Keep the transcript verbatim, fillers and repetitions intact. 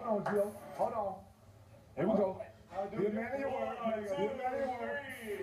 Hold on, Jill. Hold on. Here we go. Be a man of your word. Be a man of your word.